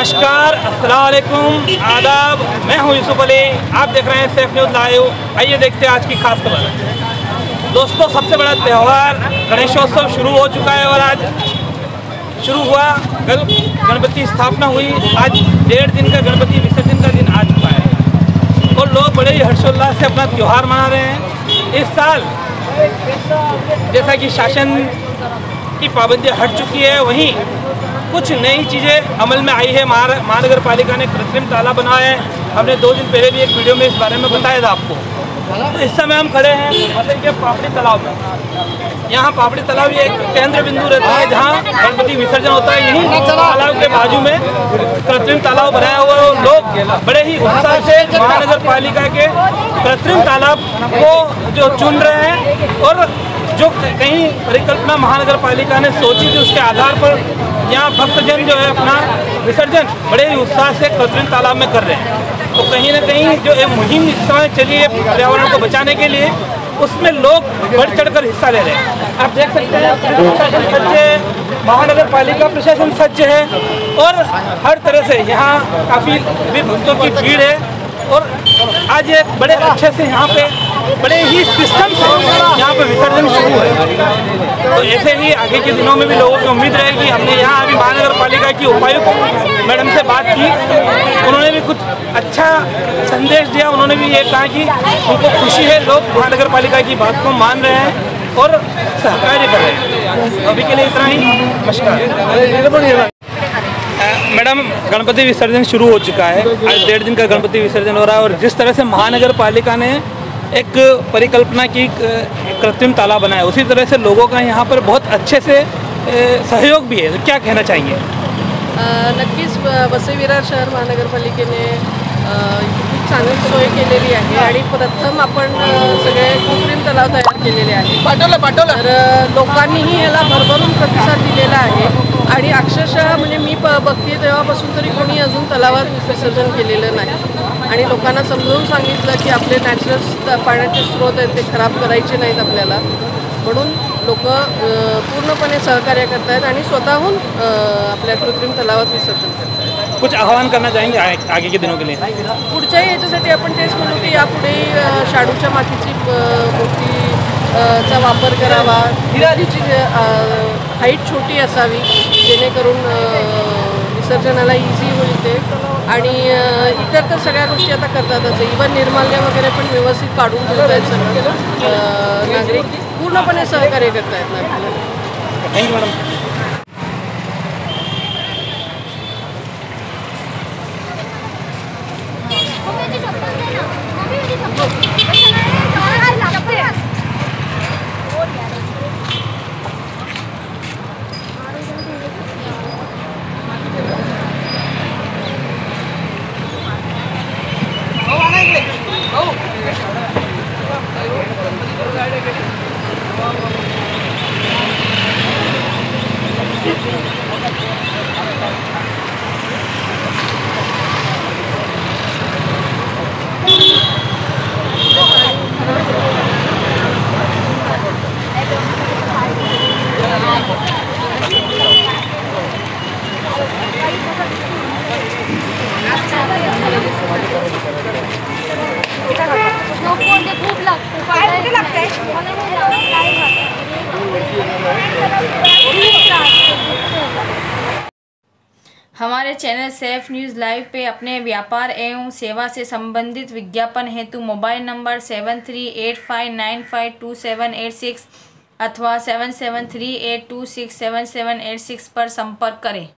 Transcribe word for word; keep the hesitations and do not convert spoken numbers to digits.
नमस्कार, अस्सलाम वालेकुम, आदाब। मैं हूं यूसुफ अली, आप देख रहे हैं सेफ न्यूज़ लाइव। आइए देखते हैं आज की खास खबर। दोस्तों, सबसे बड़ा त्यौहार गणेशोत्सव शुरू हो चुका है और आज शुरू हुआ। कल गणपति स्थापना हुई, आज डेढ़ दिन का गणपति विसर्जन का दिन आ चुका है और लोग बड़े ही हर्षोल्लास से अपना त्यौहार मना रहे हैं। इस साल जैसा कि शासन की पाबंदियाँ हट चुकी है, वहीं कुछ नई चीज़ें अमल में आई है। महानगर पालिका ने कृत्रिम तालाब बनाया है। हमने दो दिन पहले भी एक वीडियो में इस बारे में बताया था आपको। तो इस समय हम खड़े हैं मतलब कि पापड़ी तालाब में। यहाँ पापड़ी तालाब ये एक केंद्र बिंदु रहता है जहाँ गणपति विसर्जन होता है। यहीं तालाब के बाजू में कृत्रिम तालाब बनाया हुआ है और लोग बड़े ही उत्साह से महानगर पालिका के कृत्रिम तालाब को जो चुन रहे हैं और जो कहीं परिकल्पना महानगर पालिका ने सोची थी उसके आधार पर यहाँ भक्तजन जो है अपना विसर्जन बड़े ही उत्साह से कृत्रिम तालाब में कर रहे हैं। तो कहीं ना कहीं जो एक मुहिम इस समय चली है पर्यावरण को बचाने के लिए, उसमें लोग बढ़ चढ़कर हिस्सा ले रहे हैं। आप देख सकते हैं प्रशासन सज्ज है, महानगर पालिका प्रशासन सज्ज है और हर तरह से यहाँ काफ़ी भक्तों की भीड़ है और आज एक बड़े अच्छे से यहाँ पे बड़े ही सिस्टम से यहाँ पे विसर्जन शुरू है। तो ऐसे ही आगे के दिनों में भी लोगों की उम्मीद रहेगी। हमने यहाँ अभी महानगर पालिका की उपायुक्त मैडम से बात की, उन्होंने भी कुछ अच्छा संदेश दिया। उन्होंने भी ये कहा कि उनको खुशी है, लोग महानगर पालिका की बात को मान रहे हैं और सहकार्य कर रहे हैं। अभी के लिए इतना ही, नमस्कार। मैडम, गणपति विसर्जन शुरू हो चुका है, आज डेढ़ दिन का गणपति विसर्जन हो रहा है और जिस तरह से महानगर पालिका ने एक परिकल्पना की कृत्रिम तालाब बनाया, उसी तरह से लोगों का यहाँ पर बहुत अच्छे से सहयोग भी है। तो क्या कहना चाहेंगे? नक्कीच वसई विरार शहर महानगरपालिकेने खूप चांगली सोय केलेली आहे आणि प्रथम आपण सगळे कृत्रिम तलाव तयार केलेले आहे। पाठवलं पाठवलं तर लोकांनीही याला भरभरून प्रतिसाद दिलेला आहे आणि अक्षरशः म्हणजे मी प बघते तेव्हापासून तरी कोणी अजून तलावात विसर्जन केलेलं नाही आणि लोकांना समजावून सांगितलं की आपले नॅचरल पाण्याचे स्रोत आहेत ते खराब करायचे नाहीत आपल्याला, म्हणून लोक पूर्णपणे सहकार्य करत आहेत आणि स्वतःहून आपल्या कृत्रिम तलावात विसर्जन करत आहेत। कुछ आवाहन करना चाहेंगे आगे के दिनों के लिए? पुढच्याही याच्यासाठी आपण तेच म्हणू की यापुढे शाडूच्या मातीची मूर्ती चा वापर करावा, हिरारीची हाईट छोटी असावी जेणेकरून विसर्जनाला इझी होईल ते, आणि इतर तर सगळ्या गोष्टी आता करतातच। इव्हन निर्माल्य वगैरे पण व्यवस्थित काढून ठेवत आहेत सगळं नागरिक, पूर्णपणे सहकार्य करत आहेत। Thank you madam. हमारे चैनल सेफ न्यूज़ लाइव पे अपने व्यापार एवं सेवा से संबंधित विज्ञापन हेतु mobile number seven three eight five nine five two seven eight six अथवा seven seven three eight two six seven seven eight six पर संपर्क करें।